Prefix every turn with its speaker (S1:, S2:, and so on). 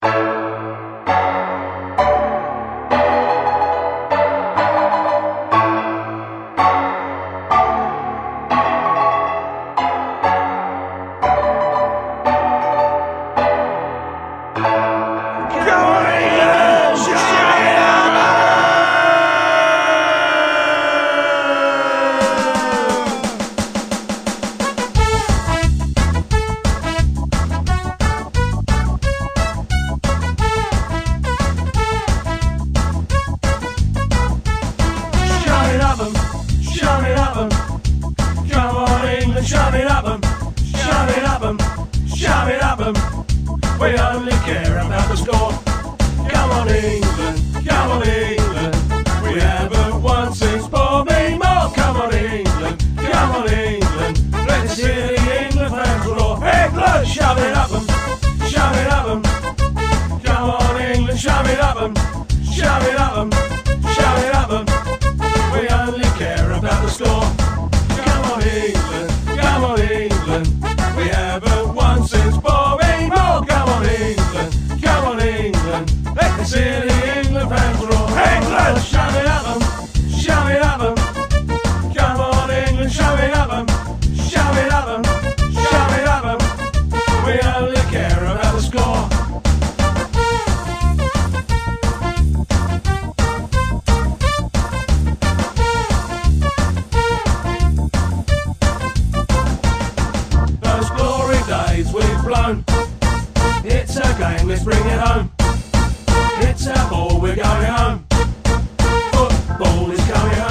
S1: Shove it up 'em, shove it up 'em, shove it up 'em. We only care about the score. Come on England, come on England. We haven't won since Bobby Moore. Come on England, come on England. Let's hear the England fans roar. England, shove it up 'em, shove it up 'em. Come on England, shove it up 'em, shove it up 'em, shove it up 'em. We only care about the score. Come on England, come on England. We haven't won since Bobby Moore. Come on England, come on England. Let's hear the England fans roar. England, shove it up 'em, shove it up 'em. Come on England, shove it up 'em, shove it up 'em, shove it up 'em. We only care about the score. We've blown. It's a game, let's bring it home. It's a ball, we're going home. Football is coming home.